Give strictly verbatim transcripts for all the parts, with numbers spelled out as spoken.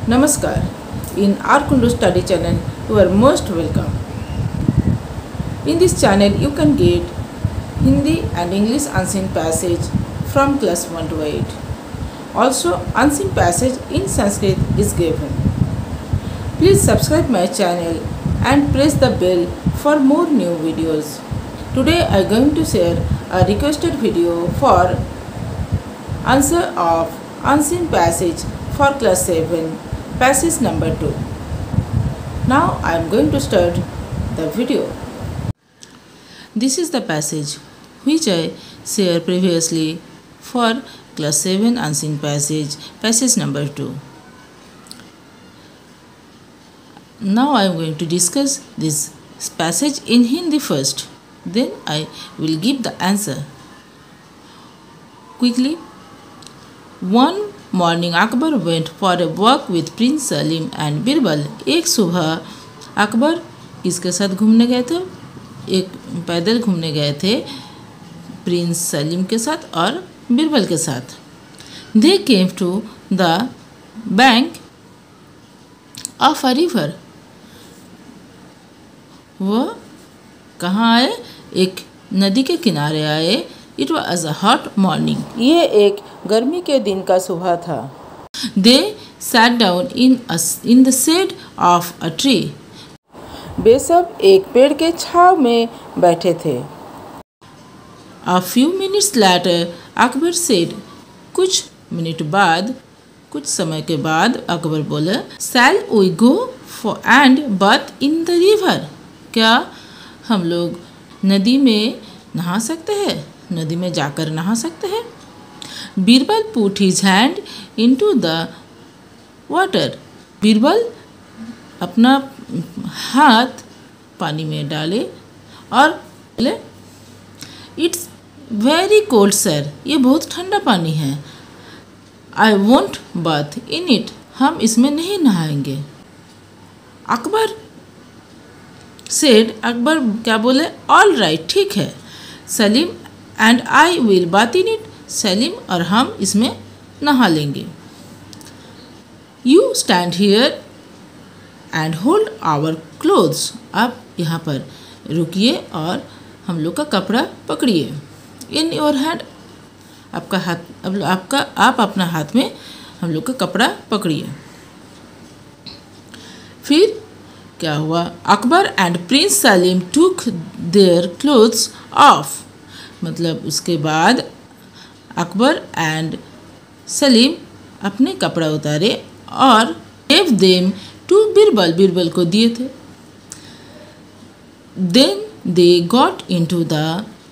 Namaskar. In our Kundu Study channel, you are most welcome. In this channel, you can get Hindi and English unseen passage from class one to eight. Also, unseen passage in Sanskrit is given. Please subscribe my channel and press the bell for more new videos. Today, I am going to share a requested video for answer of unseen passage for class seven. Passage number two. Now I am going to start the video. This is the passage which I shared previously for class seven unseen passage, passage number two. Now I am going to discuss this passage in Hindi first. Then I will give the answer. Quickly. One morning Akbar went for a walk with Prince Salim and Birbal. एक सुबह अकबर किसके साथ घूमने गए थे? एक पैदल घूमने गए थे प्रिंस सलीम के साथ और बिरबल के साथ. They came to the bank of a river. वह कहाँ आए? एक नदी के किनारे आए. It was a hot morning. ये एक गर्मी के दिन का सुबह था. They sat down in a, in the shade of a tree. वे सब एक पेड़ के छांव में बैठे थे. A few minutes later, Akbar said. कुछ मिनट बाद, कुछ समय के बाद अकबर बोला, Shall we go for and bath in the river? क्या हम लोग नदी में नहा सकते हैं? नदी में जाकर नहा सकते हैं. Birbal put his hand into the water. Birbal अपना हाथ पानी में डाले और बोले, इट्स वेरी कोल्ड सर. ये बहुत ठंडा पानी है. I won't bath in it. हम इसमें नहीं नहाएंगे. अकबर सेड. अकबर क्या बोले? ऑल राइट, ठीक है. Salim and I will bath in it. Salim और हम इसमें नहा लेंगे. You stand here and hold our clothes. आप यहाँ पर रुकिए और हम लोग का कपड़ा पकड़िए. In your hand. आपका हाथ अब आपका आप अपना हाथ में हम लोग का कपड़ा पकड़िए. फिर क्या हुआ? Akbar and prince Salim took their clothes off. मतलब उसके बाद अकबर एंड सलीम अपने कपड़ा उतारे और gave them to Birbal. Birbal को दिए थे. Then they got into the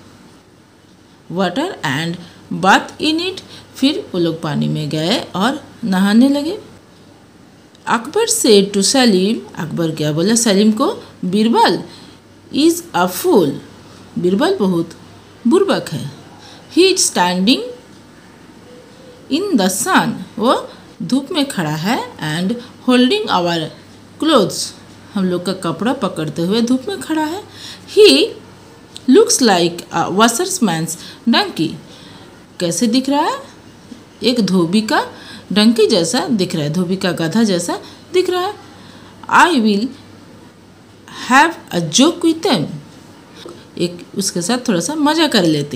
water and bath in it. फिर वो लोग पानी में गए और नहाने लगे. Akbar said to Salim. अकबर क्या बोला सलीम को? Birbal is a fool. Birbal बहुत बुर्बक है. He is standing in the sun. वो धूप में खड़ा है. And holding our clothes. हम लोग का कपड़ा पकड़ते हुए धूप में खड़ा है. He looks like a washerman's donkey. कैसे दिख रहा है? एक धोबी का डंकी जैसा दिख रहा है. धोबी का गधा जैसा दिख रहा है. I will have a joke with them. एक उसके साथ थोड़ा सा मजा कर लेते.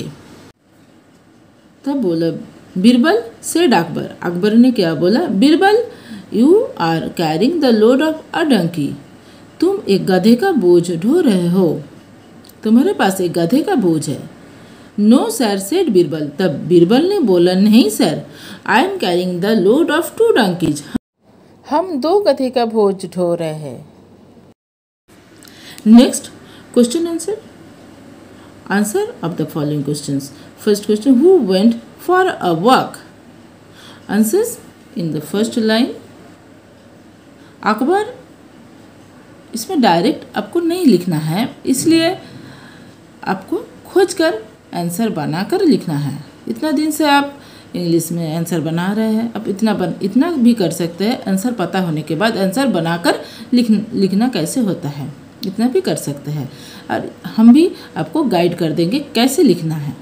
तब बोला बिरबल सेड अकबर. अकबर ने क्या बोला? Birbal you are carrying the load of a donkey. तुम एक गधे का बोझ ढो रहे हो. तुम्हारे पास एक गधे का बोझ है. No sir said Birbal. तब बिरबल ने बोला, नहीं sir, I am carrying the load of two donkeys. हम दो गधे का बोझ ढो रहे हैं. Next question answer. Answer of the following questions. First question, who went for a walk? Answers in the first line. Akbar. इसमें डायरेक्ट आपको नहीं लिखना है, इसलिए आपको खोजकर आंसर बनाकर लिखना है. इतना दिन से आप इंग्लिश में आंसर बना रहे हैं. आप इतना बन इतना भी कर सकते हैं. आंसर पता होने के बाद आंसर बनाकर लिख लिखना कैसे होता है, इतना भी कर सकते हैं. और हम भी आपको गाइड कर देंगे कैसे लिखना है.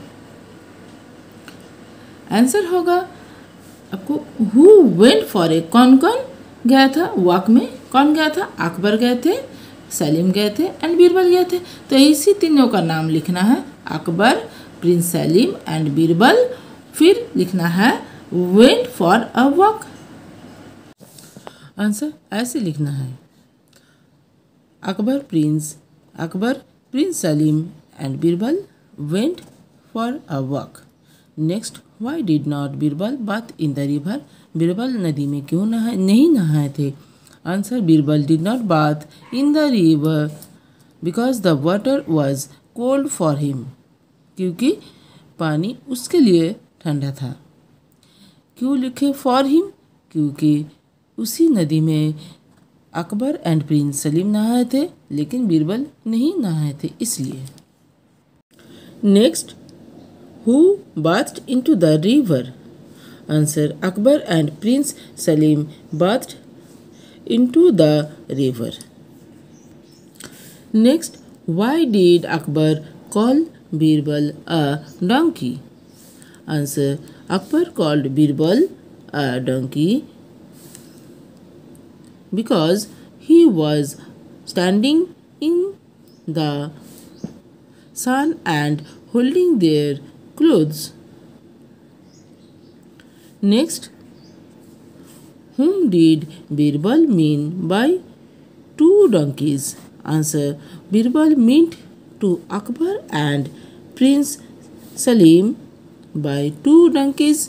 आंसर होगा आपको हु वेंट फॉर ए. कौन कौन गया था वॉक में? कौन गया था? अकबर गए थे, सलीम गए थे एंड बीरबल गए थे। तो इसी तीनों का नाम लिखना है, अकबर, प्रिंस सलीम एंड बीरबल। फिर लिखना है went for a walk. Answer ऐसे लिखना है, Akbar prince Akbar prince Salim and Birbal went for a walk. Next, why did not Birbal bath in the river? Birbal नदी में क्यों नहाए नहीं नहाए थे? Answer, Birbal did not bath in the river because the water was cold for him. क्योंकि पानी उसके लिए ठंडा था। क्यों लिखे फॉर हिम? क्योंकि उसी नदी में अकबर एंड प्रिंस सलीम नहाए थे, लेकिन बीरबल नहीं नहाए थे, इसलिए। Next, who bathed into the river? Answer, Akbar and Prince Salim bathed into the river. Next, why did Akbar call Birbal a donkey? Answer, Akbar called Birbal a donkey because he was standing in the sun and holding their clothes. Next, whom did Birbal mean by two donkeys? Answer, Birbal meant to Akbar and Prince Salim by two donkeys.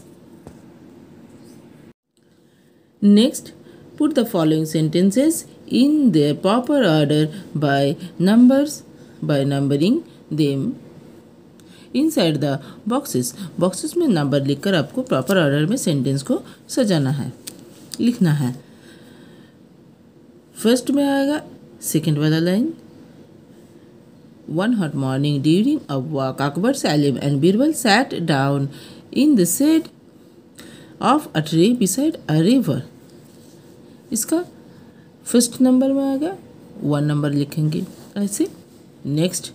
Next, put the following sentences in their proper order by numbers by numbering them inside the boxes. Boxes में number लिखकर आपको proper order में sentence को सजाना है, लिखना है। First में आएगा सेकंड वाला line, one hot morning during a walk Akbar Salim and Birbal sat down in the shade of a tree beside a river. इसका फर्स्ट नंबर में आएगा, वन नंबर लिखेंगे ऐसे। नेक्स्ट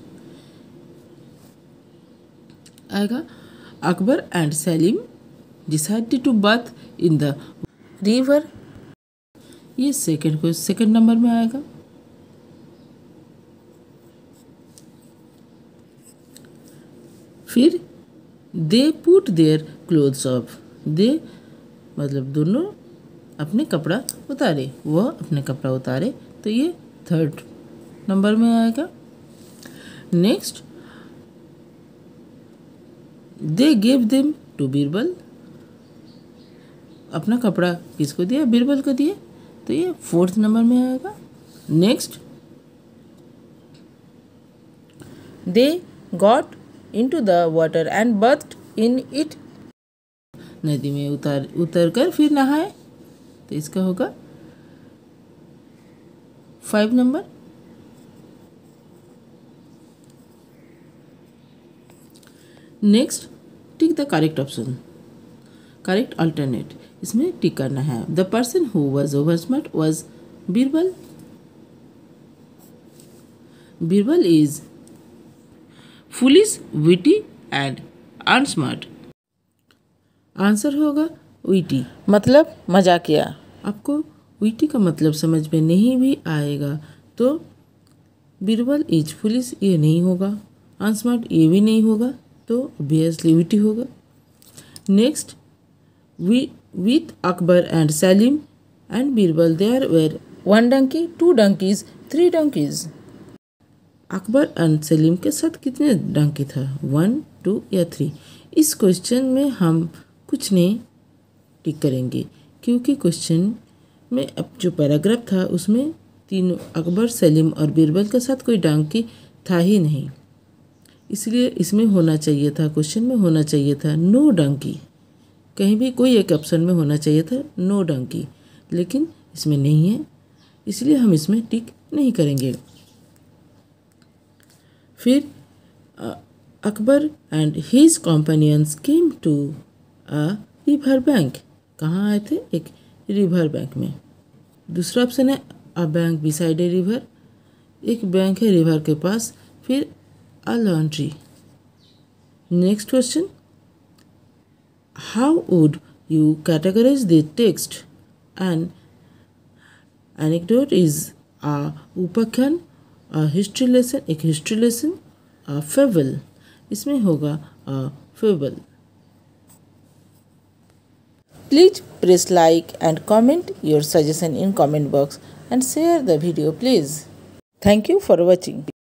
आएगा, Akbar and Salim decided to bath in the river. ये second को second number में आएगा। फिर they put their clothes off, they मतलब दोनों अपने कपड़ा उतारे, वह अपने कपड़ा उतारे, तो ये थर्ड नंबर में आएगा। Next, they gave them to Birbal, अपना कपड़ा किसको दिया? बीरबल को दिए, तो ये फोर्थ नंबर में आएगा। Next, they got into the water and bath in it, नदी में उतर उतर कर फिर नहाए, तो इसका होगा five number. Next, tick the correct option, correct alternate, इसमें टिक करना है। The person who was over smart was Birbal. Birbal is foolish, witty and unsmart. Answer होगा विटी, मतलब मजाकिया। आपको विटी का मतलब समझ में नहीं भी आएगा तो बीरबल इज फुलिश ये नहीं होगा, अनस्मार्ट ये भी नहीं होगा, तो ऑब्वियसली विटी होगा। Next, we with Akbar and Salim and Birbal there were one donkey, two donkeys, three donkeys. Akbar and Salim के साथ कितने डंकी था? वन, टू या थ्री? इस क्वेश्चन में हम कुछ नहीं टिक करेंगे, क्योंकि क्वेश्चन में अब जो पैराग्राफ था उसमें तीनों अकबर, सलीम और बीरबल के साथ कोई डंकी था ही नहीं, इसलिए इसमें होना चाहिए था, क्वेश्चन में होना चाहिए था नो डंकी। कहीं भी कोई एक ऑप्शन में होना चाहिए था नो डंकी, लेकिन इसमें नहीं है, इसलिए हम इसमें टिक नहीं करेंगे। फिर Akbar and his companions came to a river bank, कहाँ आए थे? एक रिवर बैंक में। दूसरा ऑप्शन है a bank beside a river, एक बैंक है रिवर के पास। फिर a laundry. Next question, how would you categorize the text and anecdote is a उपाख्यान, अ हिस्ट्री लेसन एक हिस्ट्री लेसन, अ फेबल इसमें होगा a fable. Please press like and comment your suggestion in comment box and share the video please. Thank you for watching.